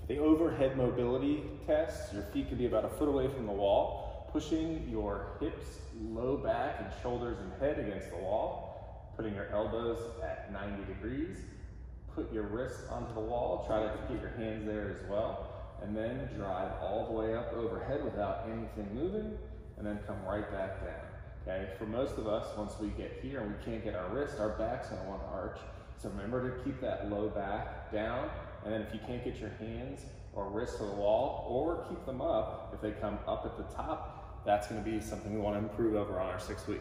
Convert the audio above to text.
The overhead mobility test, your feet can be about a foot away from the wall, pushing your hips low back and shoulders and head against the wall, putting your elbows at 90 degrees, put your wrists onto the wall, try to get your hands there as well, and then drive all the way up overhead without anything moving, and then come right back down. Okay, for most of us, once we get here and we can't get our wrist, our back's gonna wanna arch. So remember to keep that low back down, and then if you can't get your hands or wrists to the wall, or keep them up, if they come up at the top, that's gonna be something we wanna improve over on our 6 week.